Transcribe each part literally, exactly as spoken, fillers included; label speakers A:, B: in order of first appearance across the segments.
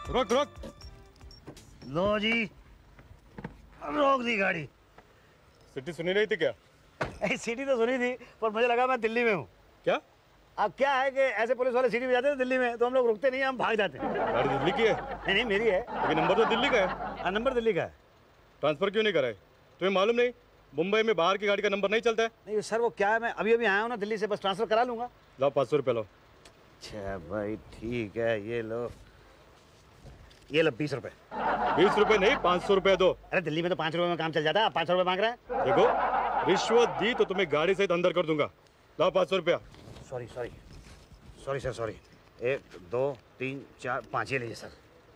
A: रुक रुक।
B: लो जी, रोक दी गाड़ी।
A: सिटी सुनी नहीं थी क्या?
B: सिटी तो सुनी थी, पर मुझे लगा मैं दिल्ली में हूँ।
A: क्या?
B: अब क्या है कि ऐसे पुलिस वाले सिटी में जाते हैं दिल्ली में, तो हम लोग रुकते नहीं, हम भाग जाते हैं।
A: गाड़ी दिल्ली की है?
B: नहीं नहीं मेरी है।
A: लेकिन नंबर तो दिल्ली का है।
B: हाँ, नंबर दिल्ली का है।
A: ट्रांसफर क्यों नहीं कराए? तुम्हें मालूम नहीं मुंबई में बाहर की गाड़ी का नंबर नहीं चलता है?
B: नहीं सर, वो क्या है, मैं अभी अभी आया हूँ ना दिल्ली से, बस ट्रांसफर करा लूंगा।
A: लाओ पाँच सौ रुपये लो।
B: अच्छा भाई ठीक है, ये लो, ये लो बीस रुपए।
A: बीस रुपए नहीं, पाँच सौ रुपये दो।
B: अरे दिल्ली में तो पाँच रुपए में काम चल जाता है, पाँच सौ रुपये मांग रहा है।
A: देखो रिश्वत दी तो तुम्हें गाड़ी सहित अंदर कर दूंगा। लाओ पाँच सौ रुपया।
B: Sorry sorry sorry sir, sorry. एक दो तीन चार पाँच, ये लीजिए सर।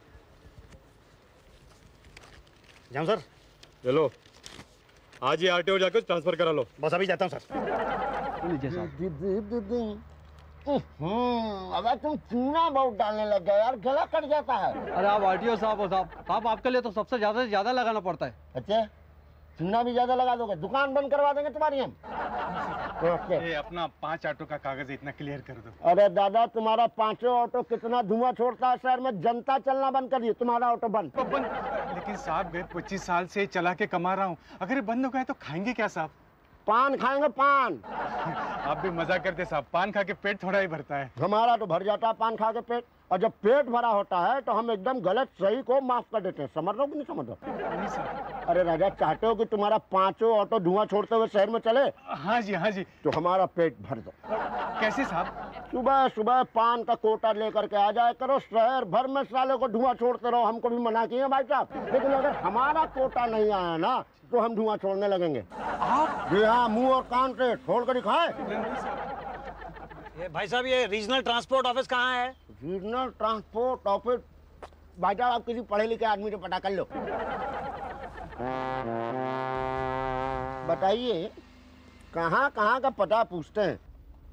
B: जाऊँ सर?
A: ये लो, आज ही आरटीओ जाकर ट्रांसफर करा लो।
B: बस अभी जाता हूँ सर।
C: लीजिए साहब। अबे तुम चूना बहुत डालने लग गए यार, गला कट जाता है।
D: अरे आप आरटीओ साहब हो साहब, साहब आपके लिए तो सबसे ज्यादा से ज्यादा लगाना पड़ता है।
C: अच्छा, चूना भी ज्यादा लगा दोगे, दुकान बंद करवा देंगे तुम्हारी हम।
E: ये अपना पांच ऑटो का कागज इतना क्लियर कर दो।
C: अरे दादा, तुम्हारा पांचों ऑटो कितना धुआं छोड़ता है शहर में, जनता चलना बंद कर दी, तुम्हारा ऑटो बंद।
E: तो बंद, लेकिन साहब गए पच्चीस साल से चला के कमा रहा हूँ, अगर ये बंद हो गया तो खाएंगे क्या साहब?
C: पान खाएंगे पान।
E: आप भी मजा करते साहब, पान खा के पेट थोड़ा ही भरता है।
C: हमारा तो भर जाता है पान खा के पेट, और जब पेट भरा होता है तो हम एकदम गलत सही को माफ कर देते हैं। समझ रहे हो कि नहीं समझ रहे?
E: नहीं साहब।
C: अरे राजा, चाहते हो कि तुम्हारा पांचों ऑटो धुआं छोड़ते हुए शहर में चले?
E: हाँ जी हाँ जी।
C: तो हमारा पेट भर दो।
E: कैसे साहब?
C: सुबह सुबह पान का कोटा लेकर के आ जाया करो, शहर भर में साले को धुआं छोड़ते रहो। हमको भी मना किए भाई साहब, लेकिन अगर हमारा कोटा नहीं आया ना तो हम धुआं छोड़ने लगेंगे।
E: आप?
C: जी हाँ, मुंह और कान से छोड़ कर दिखाए।
B: ये भाई साहब, ये रीजनल ट्रांसपोर्ट ऑफिस कहाँ है?
C: Regional transport office? भाई साहब, आप किसी पढ़े लिखे आदमी से पता कर लो। बताइए, कहाँ कहाँ का पता पूछते हैं?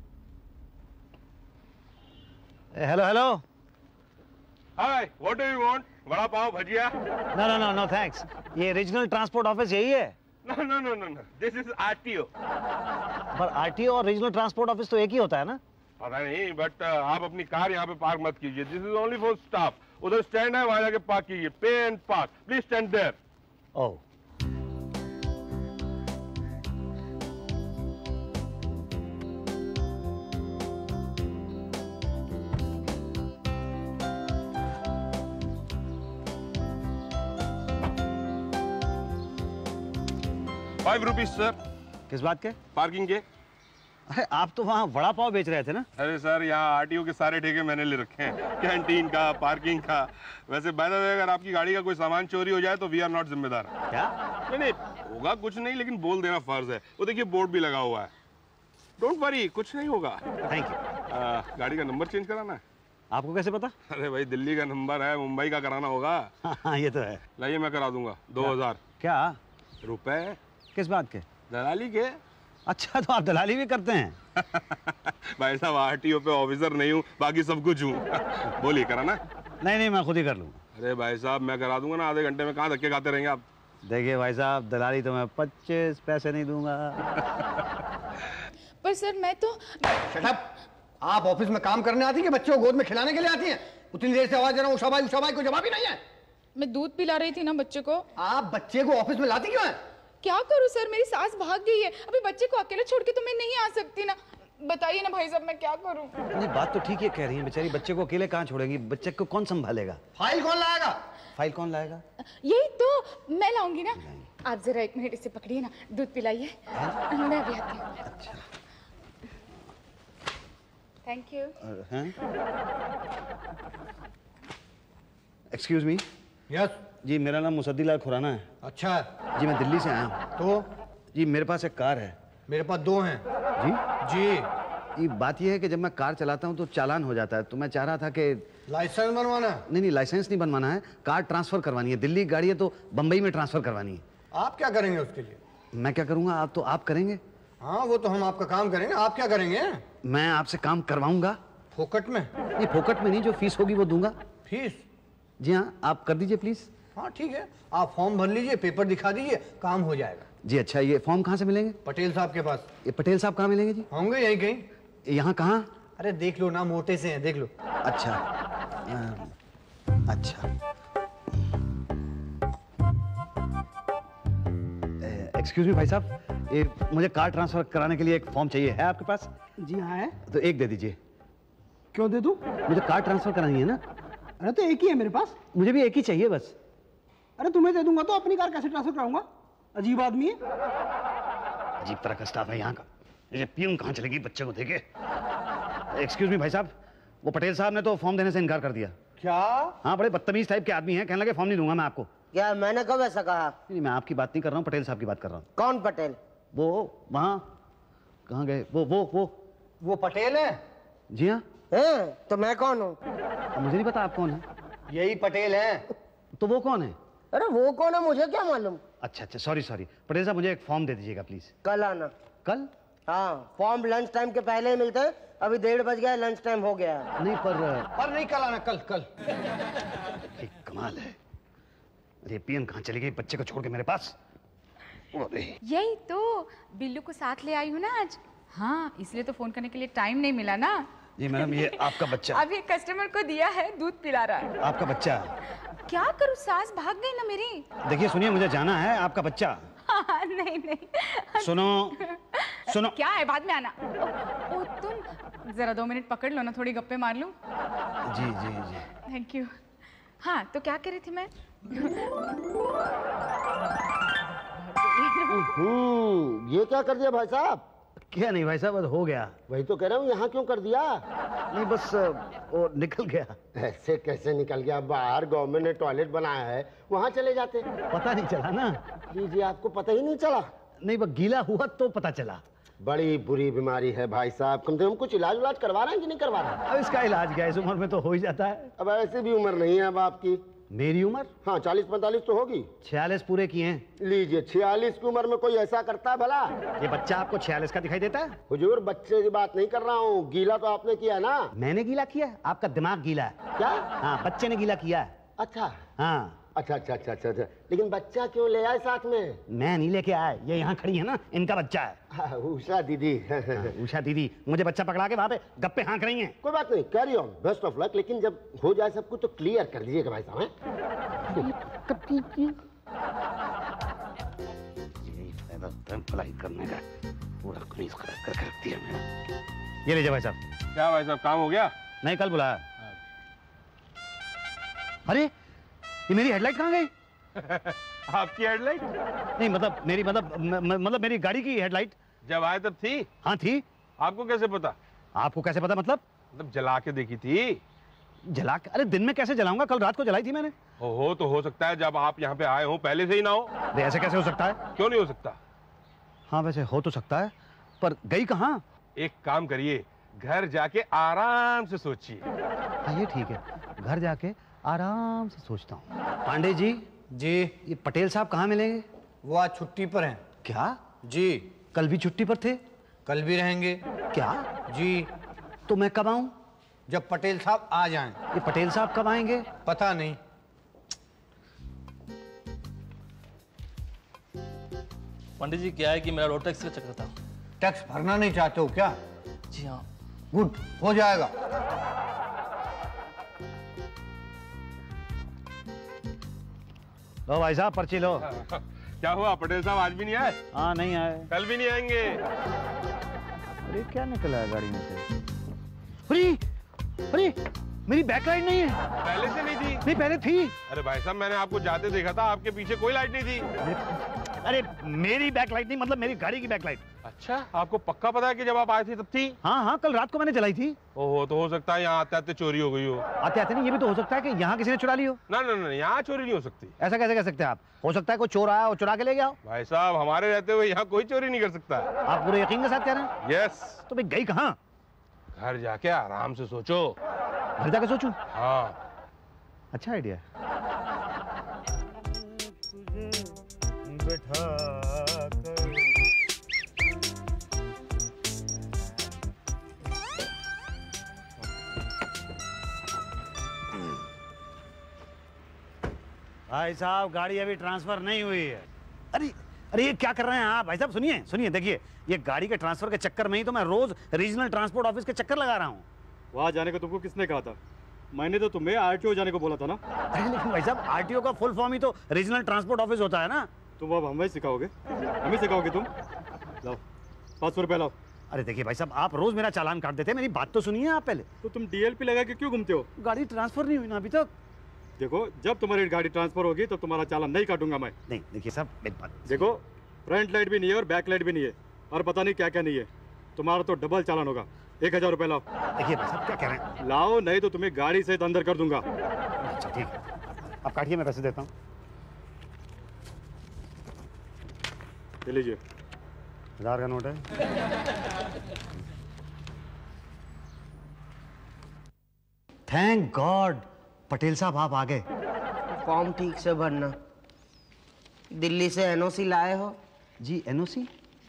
B: Hello hello.
A: Hi, what do you want? Vada pav, bhajiya?
B: No no no no thanks. ये रीजनल ट्रांसपोर्ट ऑफिस यही है?
A: No no no no no, this is RTO.
B: पर आरटीओ और रीजनल ट्रांसपोर्ट ऑफिस तो एक ही होता है ना?
A: पता नहीं, बट आप अपनी कार यहाँ पे पार्क मत कीजिए। This is only for staff. उधर स्टैंड है, वहां जाके पार्क कीजिए। Pay and park, please stand there.
B: Oh,
A: five rupees sir.
B: किस बात के?
A: पार्किंग के।
B: अरे आप तो वहाँ वड़ा पाव बेच रहे थे ना?
A: अरे सर, यहाँ आरटीओ के सारे ठेके मैंने ले रखे हैं, कैंटीन का, पार्किंग का। वैसे बाय द वे, अगर आपकी गाड़ी का कोई सामान चोरी हो जाए तो वी आर नॉट जिम्मेदार।
B: क्या?
A: नहीं नहीं, होगा कुछ नहीं, लेकिन बोल देना फर्ज है। वो देखिए बोर्ड भी लगा हुआ है। डोंट वरी, कुछ नहीं होगा।
B: Thank you.
A: गाड़ी का नंबर चेंज कराना है?
B: आपको कैसे पता?
A: अरे भाई, दिल्ली का नंबर है, मुंबई का कराना होगा।
B: हाँ ये तो है।
A: लाइए, मैं करा दूंगा। दो हजार
B: क्या?
A: रुपए।
B: किस बात के?
A: दलाली के।
B: अच्छा, तो आप दलाली भी करते हैं?
A: भाई साहब, आरटीओ पे ऑफिसर नहीं हूँ, बाकी सब कुछ हूँ। बोलिए, कराना?
B: नहीं नहीं, मैं खुद ही कर लूँगा।
A: अरे भाई साहब, मैं करा दूंगा ना, आधे घंटे में। कहाँ धक्के खाते रहेंगे आप?
B: देखिए भाई साहब, दलाली तो मैं पच्चीस पैसे नहीं दूंगा।
F: पर सर मैं तो।
G: Shut up! आप ऑफिस में काम करने आती हैं कि बच्चों को गोद में खिलाने के लिए आती हैं? उतनी देर से आवाज दे रहा हूँ, उषा भाई उषा भाई, कोई जवाब ही नहीं है।
F: मैं दूध पिला रही थी ना बच्चे को।
G: आप बच्चे को ऑफिस में लाती क्यों हैं?
F: क्या करूं सर, मेरी सास भाग गई है, अभी बच्चे को अकेले छोड़ के तो मैं नहीं आ सकती ना। बताइए ना भाई साहब, मैं क्या करूं?
B: नहीं, बात तो ठीक है कह रही है बेचारी, बच्चे को अकेले कहाँ छोड़ेंगी? बच्चे को कौन संभालेगा?
G: फाइल कौन लाएगा?
B: फाइल कौन लाएगा?
F: यही तो मैं लाऊंगी ना। आप जरा एक मिनट इसे पकड़िए ना, दूध पिलाइए। मैं अभी आती हूँ।
B: अच्छा,
F: thank you.
B: Excuse me.
G: Yes
B: जी, मेरा नाम मुसद्दीलाल खुराना है।
G: अच्छा
B: जी, मैं दिल्ली से आया हूँ।
G: तो
B: जी, मेरे पास एक कार है।
G: मेरे पास दो हैं।
B: जी
G: जी।
B: ये बात यह है कि जब मैं कार चलाता हूँ तो चालान हो जाता है, तो मैं चाह रहा था कि।
G: लाइसेंस बनवाना?
B: नहीं नहीं, लाइसेंस नहीं बनवाना है, कार ट्रांसफर करवानी है। दिल्ली गाड़ी है तो बम्बई में ट्रांसफर करवानी है।
G: आप क्या करेंगे उसके लिए?
B: मैं क्या करूँगा? आप तो आप करेंगे।
G: हाँ, वो तो हम आपका काम करेंगे, आप क्या करेंगे?
B: मैं आपसे काम करवाऊंगा।
G: फोकट में?
B: नहीं, फोकट में नहीं, जो फीस होगी वो दूंगा।
G: फीस?
B: जी हाँ, आप कर दीजिए प्लीज।
G: हाँ ठीक है, आप फॉर्म भर लीजिए, पेपर दिखा दीजिए, काम हो जाएगा।
B: जी अच्छा, ये फॉर्म कहाँ से मिलेंगे?
G: पटेल साहब के पास।
B: ये पटेल साहब कहाँ मिलेंगे जी?
G: होंगे यहीं कहीं।
B: यहाँ कहाँ?
G: अरे देख लो ना, मोटे से हैं, देख लो।
B: अच्छा। अच्छा, एक्सक्यूज मी भाई साहब, ये मुझे कार ट्रांसफर कराने के लिए एक फॉर्म चाहिए, है आपके पास?
H: जी हाँ है।
B: तो एक दे दीजिए।
H: क्यों दे दूं?
B: मुझे कार ट्रांसफर करानी है ना।
H: अरे तो एक ही है मेरे पास।
B: मुझे भी एक ही चाहिए बस।
H: अरे तुम्हें दे दूंगा तो अपनी कार कैसे ट्रांसफर कराऊंगा? अजीब आदमी है।
B: अजीब तरह का स्टाफ है यहाँ का। ये पियून कहाँ चलेगी बच्चे को देखे। एक्सक्यूज मी भाई साहब, वो पटेल साहब ने तो फॉर्म देने से इनकार कर दिया।
H: क्या?
B: हाँ, बड़े बदतमीज टाइप के आदमी हैं, कहने लगे फॉर्म नहीं दूंगा मैं आपको।
C: क्या मैंने कब ऐसा कहा?
B: नहीं, मैं आपकी बात नहीं कर रहा हूँ, पटेल साहब की बात कर रहा हूँ।
C: कौन पटेल?
B: वो वहाँ कहाँ गए? वो वो वो
G: वो पटेल है?
B: जी हाँ।
C: है? तो मैं कौन हूँ?
B: मुझे नहीं पता आप कौन है।
G: यही पटेल है।
B: तो वो कौन है?
C: अरे वो कौन है मुझे क्या मालूम।
B: अच्छा अच्छा, सॉरी सॉरी। पटेल साहब मुझे एक फॉर्म दे दीजिएगा प्लीज।
C: कल आना।
B: कल?
C: हाँ, फॉर्म लंच टाइम के पहले ही मिलते हैं। अभी डेढ़ बज गया है, लंच टाइम हो गया है।
B: नहीं पर
G: पर नहीं, कल आना, कल कल।
B: एक कमाल है। अरे पियन कहाँ चली गई बच्चे को छोड़ के मेरे पास?
F: यही तो, बिल्लू को साथ ले आई हूँ ना आज। हाँ, इसलिए तो फोन करने के लिए टाइम नहीं मिला ना।
B: जी मैडम, ये आपका बच्चा।
F: अभी कस्टमर को दिया है, दूध पिला रहा है।
B: आपका बच्चा?
F: क्या करूँ, सास भाग गई ना मेरी।
B: देखिए सुनिए, मुझे जाना है। आपका बच्चा?
F: हाँ, नहीं नहीं।
B: सुनो सुनो।
F: क्या है, बाद में आना। ओ, ओ तुम जरा दो मिनट पकड़ लो ना, थोड़ी गप्पे मार लूं।
B: जी जी जी।
F: Thank you. हाँ, तो क्या कह रही थी मैं?
C: हम्म, ये क्या कर दिया भाई साहब?
B: क्या नहीं भाई साहब, बस हो गया।
C: वही तो कह रहा हूँ, यहाँ क्यों कर दिया?
B: नहीं बस वो निकल गया।
C: ऐसे कैसे निकल गया? बाहर गवर्नमेंट ने टॉयलेट बनाया है, वहाँ चले जाते।
B: पता नहीं चला ना।
C: लीजिए, आपको पता ही नहीं चला?
B: नहीं, बस गीला हुआ तो पता चला।
C: बड़ी बुरी बीमारी है भाई साहब। कम से कम कुछ इलाज उलाज करवा रहे हैं कि नहीं करवा रहे हैं?
B: अब इसका इलाज क्या, इस उम्र में तो हो ही जाता है।
C: अब ऐसे भी उम्र नहीं है अब आपकी।
B: मेरी उम्र?
C: हाँ, चालीस पैंतालीस तो होगी।
B: छियालीस पूरे किए हैं।
C: लीजिए, छियालीस की उम्र में कोई ऐसा करता है भला?
B: ये बच्चा आपको छियालीस का दिखाई देता है?
C: हुजूर, बच्चे की बात नहीं कर रहा हूँ, गीला तो आपने किया ना।
B: मैंने गीला किया? आपका दिमाग गीला है।
C: क्या?
B: हाँ, बच्चे ने गीला किया है।
C: अच्छा
B: हाँ।
C: अच्छा अच्छा अच्छा अच्छा अच्छा। लेकिन बच्चा क्यों ले आए साथ में?
B: मैं नहीं लेके आया, ये यहाँ खड़ी है ना, इनका बच्चा है।
C: हाँ, उषा दीदी।
B: हाँ, उषा दीदी मुझे बच्चा पकड़ा के वहाँ पे गप्पे हाँक रही हैं।
C: कोई बात नहीं, carry on, best of luck. लेकिन जब हो जाए सब कुछ तो क्लियर कर दीजिएगा भाई साहब।
B: यही फायदा होता है पढ़ाई करने का, पूरा कमीज खराब करके रख दिया मैंने। ये लीजिए भाई साहब।
A: क्या भाई साहब, काम हो गया?
B: नहीं, कल बुलाया। अरे ये मेरी हेडलाइट कहाँ गई?
A: आपकी हेडलाइट?
B: नहीं मतलब मेरी मतलब म- म- मतलब मेरी गाड़ी की हेडलाइट।
A: जब आए तब थी?
B: हाँ थी।
A: आपको कैसे पता?
B: आपको कैसे पता मतलब?
A: मतलब जला के देखी थी।
B: जला के? अरे दिन में कैसे जलाऊंगा, कल रात को जलाई थी मैंने।
A: हो तो हो सकता है जब आप यहाँ पे आए हो पहले से ही ना हो।
B: अरे ऐसे कैसे हो सकता है?
A: क्यों नहीं हो सकता?
B: हाँ वैसे हो तो सकता है, पर गई कहाँ?
A: एक काम करिए, घर जाके आराम से सोचिए।
B: हाँ ये ठीक है, घर जाके आराम से सोचता हूँ। पांडे जी।
G: जी।
B: ये पटेल साहब कहाँ मिलेंगे?
G: वो आज छुट्टी पर हैं।
B: क्या?
G: जी।
B: कल भी छुट्टी पर थे?
G: कल भी रहेंगे।
B: क्या?
G: जी।
B: तो मैं कब आऊँ?
G: जब पटेल साहब आ जाएं।
B: ये पटेल साहब कब आएंगे?
G: पता नहीं।
I: पंडित जी क्या है कि मेरा रोड टैक्स का चक्कर था।
G: टैक्स भरना नहीं चाहते हो क्या?
I: जी हाँ।
G: गुड, हो जाएगा।
B: लो भाई साहब पर्ची लो।
A: क्या हुआ, पटेल साहब आज भी नहीं आए?
B: हाँ नहीं आए।
A: कल भी नहीं आएंगे।
B: अरे क्या निकला है गाड़ी में से? अरे अरे मेरी बैकलाइट नहीं है।
A: पहले से नहीं थी?
B: नहीं पहले थी।
A: अरे भाई साहब, मैंने आपको जाते देखा था, आपके पीछे कोई लाइट नहीं थी।
B: अरे मेरी बैकलाइट नहीं, मतलब मेरी गाड़ी की बैकलाइट।
A: अच्छा, आपको पक्का पता है कि जब आप आए थे तब थी?
B: हाँ हाँ, कल रात को मैंने जलाई थी।
A: ओहो, तो हो सकता है यहाँ आते आते चोरी हो गई हो।
B: आते आते नहीं, ये भी तो हो सकता है कि यहाँ किसी ने चुरा ली हो।
A: ना ना ना, यहाँ चोरी नहीं हो सकती।
B: ऐसा कैसे कह सकते हैं आप? हो सकता है कोई चोर आया और चुरा के ले गया हो।
A: भाई साहब, हमारे रहते हुए यहाँ कोई चोरी नहीं कर सकता।
B: आप पूरे यकीन के साथ कह रहे हैं?
A: यस।
B: तो भाई गई कहाँ?
A: घर जाके आराम से सोचो।
B: घर जाके सोचूं?
A: हाँ।
B: अच्छा आइडिया है।
C: बैठा
B: भाई साहब गाड़ी अभी ट्रांसफर नहीं हुई है। अरे अरे ये क्या कर रहे हैं आप? भाई साहब सुनिए सुनिए, देखिए ये गाड़ी के ट्रांसफर के चक्कर में ही तो मैं रोज रीजनल ट्रांसपोर्ट ऑफिस के चक्कर लगा रहा हूँ।
E: वहाँ जाने को तुमको किसने कहा था? मैंने तो तुम्हें आरटीओ जाने को बोला था ना।
B: अरे लेकिन भाई साहब आरटीओ का फुल फॉर्म ही तो रीजनल ट्रांसपोर्ट ऑफिस होता है ना।
E: तुम अब हमें सिखाओगे? हमें सिखाओगे तुम? लाओ पाँच सौ रुपया लाओ।
B: अरे देखिए भाई साहब आप रोज मेरा चालान काट देते हैं, मेरी बात तो सुनिए आप पहले।
E: तो तुम डीएलपी लगा के क्यों घूमते हो?
B: गाड़ी ट्रांसफर नहीं हुई ना अभी तक।
E: देखो जब तुम्हारी गाड़ी ट्रांसफर होगी तो तुम्हारा चालान नहीं काटूंगा मैं।
B: नहीं देखिए साहब मेरी बात
E: देखो, फ्रंट लाइट भी नहीं है और बैक लाइट भी नहीं है और पता नहीं क्या क्या नहीं है। तुम्हारा तो डबल चालान होगा। एक हजार रुपये लाओ।
B: देखिए भाई साहब क्या कह रहे हैं?
E: लाओ नहीं तो तुम्हें गाड़ी सहित अंदर कर दूंगा।
B: अच्छा ठीक है, आप काटिए मैं पैसे देता हूँ।
E: ले लीजिए।
B: हजार का नोट है। थैंक गॉड पटेल साहब आप आ गए।
J: फॉर्म ठीक से भरना। दिल्ली से एनओसी लाए हो?
B: जी एनओसी?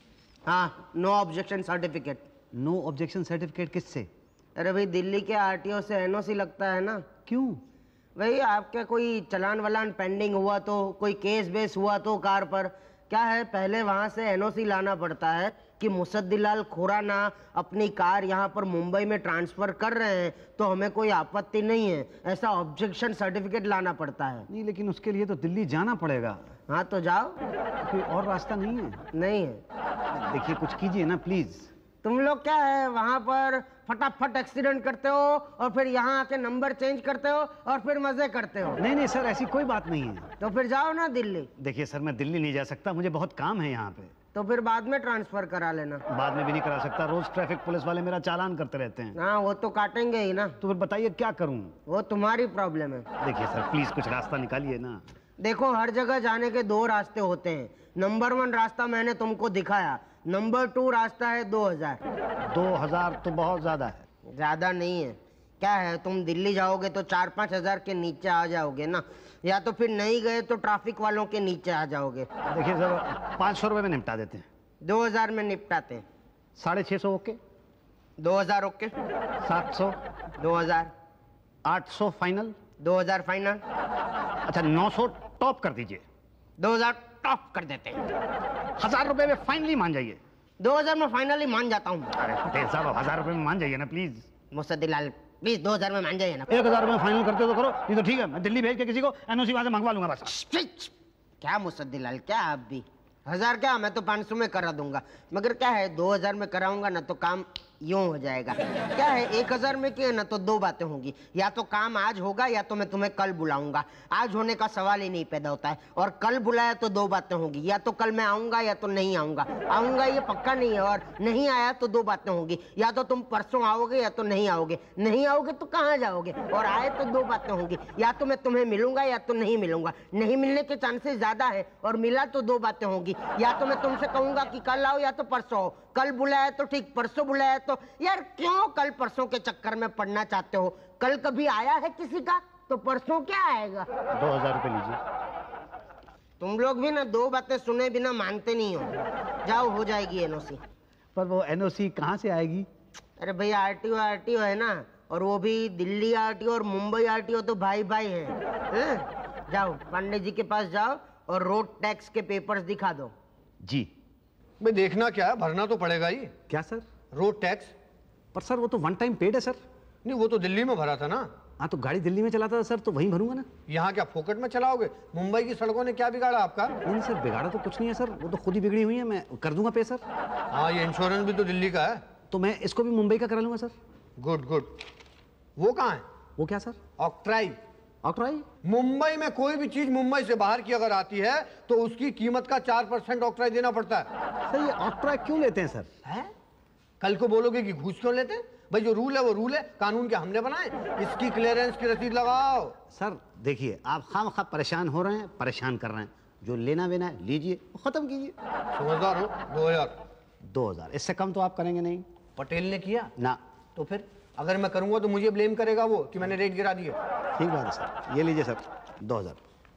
J: हाँ, no objection certificate.
B: No objection certificate किससे?
J: अरे भाई दिल्ली के आरटीओ से एनओसी लगता है ना।
B: क्यों?
J: भाई आपके कोई चलान वलान पेंडिंग हुआ तो, कोई केस बेस हुआ तो कार पर, क्या है पहले वहां से एनओसी लाना पड़ता है कि मुसद्दीलाल खुराना अपनी कार यहाँ पर मुंबई में ट्रांसफर कर रहे हैं तो हमें कोई आपत्ति नहीं है, ऐसा ऑब्जेक्शन सर्टिफिकेट लाना पड़ता है।
B: नहीं लेकिन उसके लिए तो दिल्ली जाना पड़ेगा।
J: हाँ तो जाओ।
B: कोई और रास्ता नहीं है?
J: नहीं है।
B: देखिए कुछ कीजिए ना प्लीज।
J: तुम लोग क्या है वहां पर फटाफट एक्सीडेंट करते हो और फिर यहाँ आके नंबर चेंज करते हो और फिर मजे करते हो।
B: नहीं नहीं सर ऐसी कोई बात नहीं है।
J: तो फिर जाओ ना दिल्ली।
B: देखिए सर मैं दिल्ली नहीं जा सकता, मुझे बहुत काम है यहाँ पे।
J: तो फिर बाद में ट्रांसफर करा लेना।
B: बाद में भी नहीं करा सकता, रोज ट्रैफिक पुलिस वाले मेरा चालान करते रहते हैं।
J: हाँ वो तो काटेंगे ही ना।
B: तो फिर बताइए क्या करूँ?
J: वो तुम्हारी प्रॉब्लम है।
B: देखिए सर प्लीज कुछ रास्ता निकालिए ना।
J: देखो हर जगह जाने के दो रास्ते होते हैं। नंबर वन रास्ता मैंने तुमको दिखाया, नंबर टू रास्ता है दो हजार।
B: दो हजार तो बहुत ज्यादा है।
J: ज्यादा नहीं है। क्या है तुम दिल्ली जाओगे तो चार पाँच हजार के नीचे आ जाओगे ना, या तो फिर नहीं गए तो ट्रैफिक वालों के नीचे आ जाओगे।
B: देखिए सर पाँच सौ रुपये में निपटा देते हैं।
J: दो हजार में निपटाते हैं।
B: साढ़े छः सौ ओके।
J: दो हजार ओके।
B: सात सौ।
J: दो हजार।
B: आठ सौ फाइनल।
J: दो हजार फाइनल।
B: अच्छा नौ सौ टॉप कर दीजिए।
J: दो हजार टॉप कर देते हैं।
B: हजार रुपए में फाइनली मान जाइए।
J: दो हजार में फाइनली मान जाता हूँ।
B: अरे पटेल साहब हजार रुपए में मान जाइए ना प्लीज।
J: मुसद्दीलाल प्लीज दो हजार में मान जाइए ना।
B: एक हजार में फाइनल करते हो तो करो, नहीं तो ठीक है मैं दिल्ली भेज के किसी को एनओसी वहां से मंगवा लूंगा बस।
J: क्या मुसद्दीलाल क्या आप भी हजार क्या, मैं तो पाँच सौ में करा दूंगा, मगर क्या है दो हजार में कराऊंगा ना तो काम यूं हो जाएगा। क्या है एक हजार में किए ना तो दो बातें होंगी, या तो काम आज होगा या तो मैं तुम्हें कल बुलाऊंगा। आज होने का सवाल ही नहीं पैदा होता है, और कल बुलाया तो दो बातें होंगी, या तो कल मैं आऊंगा या तो नहीं आऊंगा। आऊंगा ये पक्का नहीं है, और नहीं आया तो दो बातें होंगी, या तो तुम परसों आओगे या तो नहीं आओगे। नहीं आओगे तो कहाँ जाओगे, और आए तो दो बातें होंगी, या तो मैं तुम्हें मिलूंगा या तो नहीं मिलूंगा। नहीं मिलने के चांसेस ज्यादा है, और मिला तो दो बातें होंगी, या तो मैं तुमसे कहूंगा कि कल आओ या तो परसों आओ। कल बुलाया तो ठीक, परसों बुलाया तो यार क्यों कल परसों के चक्कर में पड़ना चाहते हो। कल कभी आया है किसी का तो परसों क्या आएगा।
B: दो हजार रुपये लीजिए।
J: तुम लोग भी ना दो बातें सुने बिना मानते नहीं हो। जाओ हो जाएगी एनओसी।
B: पर वो एनओसी कहाँ से आएगी?
J: अरे भाई आरटीओ आरटीओ है ना, और वो भी दिल्ली आरटीओ और मुंबई आरटीओ तो भाई भाई हैं। है? जाओ पांडे जी के पास जाओ और रोड टैक्स के पेपर्स दिखा दो।
B: जी
G: भाई देखना क्या है, भरना तो पड़ेगा ही।
B: क्या सर?
G: Road tax.
B: पर सर वो तो वन टाइम पेड है सर।
G: नहीं वो तो दिल्ली में भरा था ना।
B: हाँ तो गाड़ी दिल्ली में चलाता था सर, तो वहीं भरूंगा ना।
G: यहाँ क्या फोकट में चलाओगे? मुंबई की सड़कों ने क्या बिगाड़ा आपका?
B: नहीं सर बिगाड़ा तो कुछ नहीं है सर, वो तो खुद ही बिगड़ी हुई है, मैं कर दूंगा पे सर।
G: हाँ ये इंश्योरेंस भी तो दिल्ली का है।
B: तो मैं इसको भी मुंबई का करा लूंगा सर।
G: Good good. वो कहाँ है?
B: वो क्या सर?
G: ऑक्ट्राई।
B: ऑक्ट्राई?
G: मुंबई में कोई भी चीज मुंबई से बाहर की अगर आती है तो उसकी कीमत का चार परसेंट ऑक्ट्राई देना पड़ता है।
B: सर ये ऑक्ट्राई क्यों लेते हैं सर?
G: है? कल को बोलोगे कि घूस क्यों लेते हैं? भाई जो रूल है वो रूल है, कानून के हमने बनाए। इसकी क्लियरेंस की रसीद लगाओ।
B: सर देखिए आप खामखा परेशान हो रहे हैं, परेशान कर रहे हैं, जो लेना देना है लीजिए, खत्म कीजिए।
G: समझदार हो। दो हजार।
B: दो हजार इससे कम तो आप करेंगे नहीं?
G: पटेल ने किया
B: ना।
G: तो फिर अगर मैं करूंगा तो मुझे ब्लेम करेगा वो कि मैंने रेट गिरा दिए।
B: ठीक बात है सर, ये लीजिए सर दो हजार।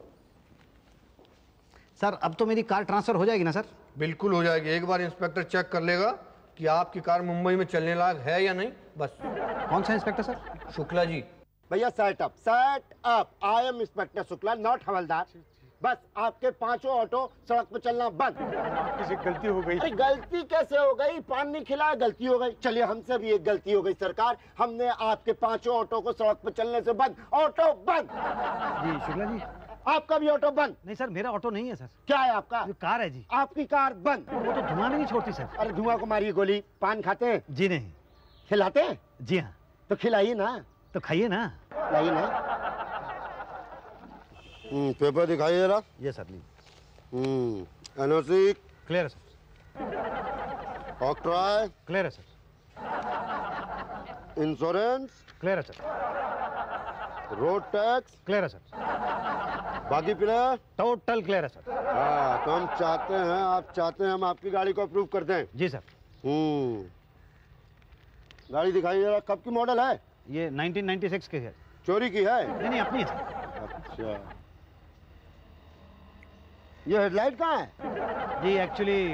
B: सर अब तो मेरी कार ट्रांसफर हो जाएगी ना सर?
G: बिल्कुल हो जाएगी। एक बार इंस्पेक्टर चेक कर लेगा कि आपकी कार मुंबई में चलने लायक है या नहीं, बस।
B: कौन सा इंस्पेक्टर सर?
G: शुक्ला जी।
C: भैया set up set up. I am inspector Shukla, not हवलदार। बस आपके पांचों ऑटो सड़क पर चलना बंद।
E: किसी गलती हो गई।
C: अरे गलती कैसे हो गई? पान नहीं खिलाया, गलती हो गई। चलिए हमसे भी एक गलती हो गई सरकार, हमने आपके पांचों ऑटो को सड़क पर चलने से बंद। ऑटो बंद।
B: जी शुक्ला जी।
C: आपका भी ऑटो बंद।
B: नहीं सर, मेरा ऑटो नहीं है सर।
C: क्या है आपका?
B: कार है जी।
C: आपकी कार बंद।
B: वो तो धुआं भी नहीं छोड़ती सर।
C: अरे धुआं को मारिए गोली। पान खाते हैं?
B: जी नहीं।
C: खिलाते हैं?
B: जी हाँ।
C: तो खिलाइए ना।
B: तो खाइए ना।
C: लाइए ना। हम्म, पेपर दिखाइए जरा।
B: ये सर ली।
C: हम्म, एनओसी
B: क्लियर है सर।
C: ऑक्ट्राय
B: क्लियर है सर।
C: इंश्योरेंस
B: क्लियर है सर।
C: रोड टैक्स
B: क्लियर है सर।
C: बाकी प्लेयर
B: टोटल क्लियर है सर।
C: हाँ, तो हम चाहते हैं आप चाहते हैं हम आपकी गाड़ी को अप्रूव कर दें।
B: जी सर।
C: हम्म, गाड़ी दिखाइए जरा। कब की मॉडल है?
B: ये नाइनटीन नाइंटी सिक्स की है।
C: चोरी की है?
B: नहीं नहीं, अपनी है सर।
C: अच्छा, ये हेडलाइट कहाँ है?
B: जी एक्चुअली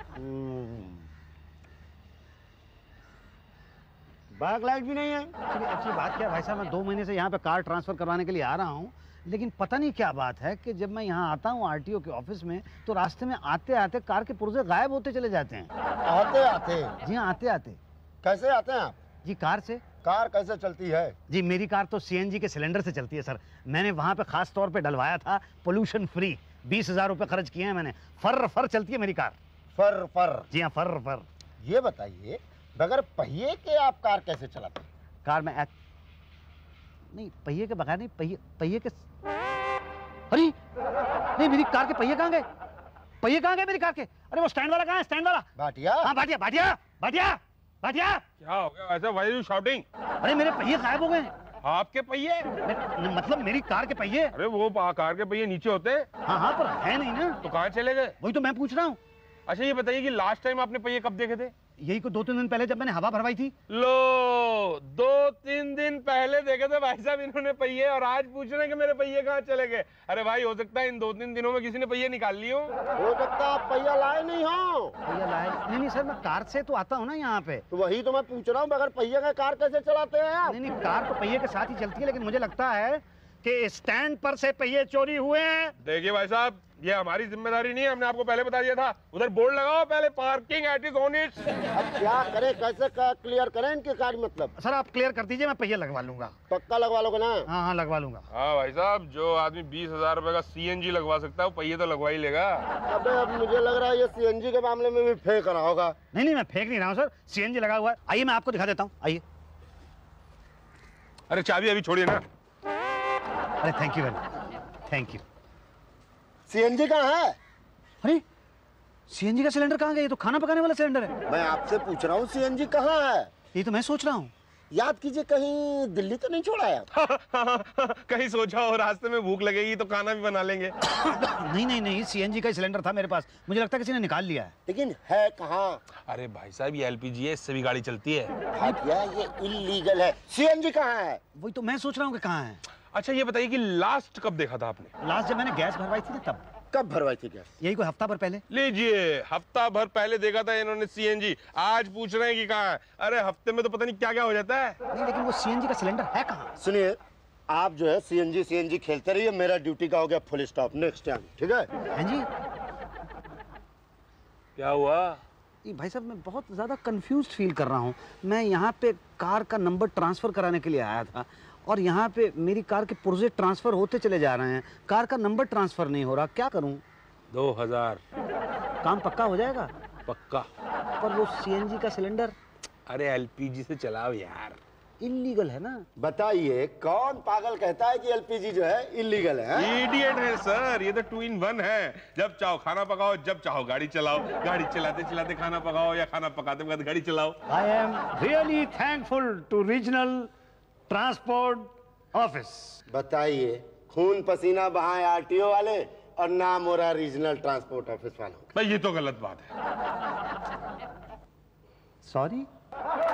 C: बैक लाइट भी नहीं है।
B: एक्चुअली बात क्या है भाई साहब, मैं दो महीने से यहाँ पे कार ट्रांसफर करवाने के लिए आ रहा हूँ, लेकिन पता नहीं क्या बात है कि जब मैं यहाँ आता हूँ आरटीओ के ऑफिस में तो रास्ते में आते आते कार के पुर्जे गायब होते चले जाते हैं।
C: आते आते?
B: जी हाँ, आते आते।
C: कैसे आते हैं आप?
B: जी कार से।
C: कार कैसे चलती है?
B: जी मेरी कार तो सीएनजी के सिलेंडर से चलती है सर। मैंने वहाँ पे खास तौर पे डलवाया था पोल्यूशन फ्री। बीस हजार रुपये खर्च किए हैं मैंने। फर फर चलती है मेरी कार।
C: फर फर?
B: जी हाँ, फर फर।
C: ये बताइए, बगैर पहिए के आप कार कैसे चलाते हैं?
B: कार में एक... नहीं, पहिए के बगैर नहीं, पहिए पहिए के। अरे नहीं, मेरी कार के पहिए कहाँ गए? पहिए कहाँ गए मेरी कार के? अरे वो स्टैंड वाला कहाँ है? स्टैंड वाला।
C: भाटिया?
B: हाँ भाटिया भाटिया भाटिया भाटिया।
A: क्या हो गया वैसे? Why are you shouting?
B: अरे मेरे पहिए गायब हो गए।
A: आपके पहिए?
B: मतलब मेरी कार के पहिए।
A: अरे वो कार के पहिए नीचे होते हैं।
B: हाँ हाँ, पर है नहीं ना।
A: तो कहाँ चले गए?
B: वही तो मैं पूछ रहा हूँ।
A: अच्छा ये बताइए कि लास्ट टाइम आपने पहिए कब देखे थे?
B: यही को दो तीन दिन पहले जब मैंने हवा भरवाई थी।
A: लो, दो तीन दिन पहले देखे थे भाई साहब इन्होंने पहिए, और आज पूछ रहे हैं कि मेरे पहिए कहाँ चले गए। अरे भाई, हो सकता है इन दो तीन दिनों में किसी ने पहिए निकाल लिए हो।
C: हो सकता है आप पहिया लाए नहीं हो।
B: पहिया लाए नहीं? नहीं सर, मैं कार से तो आता हूँ ना यहाँ पे।
C: तो वही तो मैं पूछ रहा हूँ, बगैर पहिए का कार कैसे चलाते हैं आप?
B: नहीं नहीं, कार तो पहिए के साथ ही चलती है, लेकिन मुझे लगता है कि स्टैंड पर से पहिए चोरी हुए हैं।
A: देखिए भाई साहब, ये हमारी जिम्मेदारी नहीं है, हमने आपको पहले बता दिया था। उधर बोर्ड लगाओ पहले, parking at is on it.
C: अब क्या करें, कैसे क्लियर करें इनकी कार? मतलब
B: सर आप क्लियर कर दीजिए, मैं पहिया लगवा लूंगा।
C: पक्का लगवा लोगे ना?
B: हाँ हाँ लगवा लूंगा।
A: हाँ भाई साहब, जो आदमी बीस हजार रुपए का सीएनजी लगवा सकता है वो पहिए तो लगवा ही लेगा।
C: अबे अब मुझे लग रहा है ये सीएनजी के मामले में भी फेंक रहा होगा।
B: नहीं नहीं, मैं फेंक नहीं रहा हूँ सर, सीएनजी लगा हुआ है। आइए मैं आपको दिखा देता हूँ, आइए।
A: अरे चाबी अभी छोड़िए ना।
B: अरे thank you very much, thank you.
C: CNG कहाँ है?
B: अरे सीएनजी का सिलेंडर कहाँ गया? ये तो खाना पकाने वाला सिलेंडर है।
C: मैं आपसे पूछ रहा हूँ सीएनजी कहाँ है?
B: ये तो मैं सोच रहा हूँ।
C: याद कीजिए, कहीं दिल्ली तो नहीं छोड़ा है?
A: कहीं सोचा हो रास्ते में भूख लगेगी तो खाना भी बना लेंगे।
B: नहीं नहीं नहीं, सीएनजी का सिलेंडर था मेरे पास, मुझे लगता है किसी ने निकाल लिया है।
C: लेकिन है कहाँ?
A: अरे भाई साहब, ये एलपीजी है, इससे भी गाड़ी चलती है।
C: भाटिया, ये इलीगल है। सीएनजी कहाँ है?
B: वही तो मैं सोच रहा हूँ कि कहाँ है।
A: अच्छा ये बताइए कि लास्ट कब देखा था आपने?
B: लास्ट जब मैंने गैस भरवाई थी तब।
C: कब भरवाई थी गैस?
B: यही कोई हफ्ता भर पहले।
A: लीजिए, हफ्ता भर पहले देखा था इन्होंने सीएनजी, आज पूछ रहे हैं कि कहाँ है। अरे हफ्ते में तो पता नहीं क्या क्या हो जाता है।
B: नहीं लेकिन वो सीएनजी का सिलेंडर है कहाँ?
C: सुनिए, आप जो है सीएनजी सीएनजी खेलते रहिए, मेरा ड्यूटी का हो गया फुल स्टॉप। नेक्स्ट टाइम, ठीक है?
B: हैं जी।
A: क्या हुआ?
B: ये भाई साहब, मैं बहुत ज़्यादा कंफ्यूज्ड फील कर रहा हूँ। मैं यहाँ पे कार का नंबर ट्रांसफ़र कराने के लिए आया था, और यहाँ पे मेरी कार के पुर्जे ट्रांसफ़र होते चले जा रहे हैं, कार का नंबर ट्रांसफ़र नहीं हो रहा। क्या करूँ?
A: दो हजार
B: काम पक्का हो जाएगा?
A: पक्का।
B: पर वो सीएनजी का सिलेंडर।
A: अरे एलपीजी से चलाओ यार।
B: इलीगल है ना?
C: बताइए, कौन पागल कहता है कि एलपीजी जो है इलीगल है?
A: इडियट है सर, ये तो टू इन वन है। जब चाहो खाना पकाओ, जब चाहो गाड़ी चलाओ, गाड़ी चलाते चलाते खाना पकाओ, या खाना पकाते पकाते गाड़ी चलाओ।
B: I am really thankful to regional transport office.
C: बताइए, खून पसीना बहाए आरटीओ वाले और नाम हो रहा रीजनल ट्रांसपोर्ट ऑफिस वालों।
A: भाई ये तो गलत बात है।
B: सॉरी।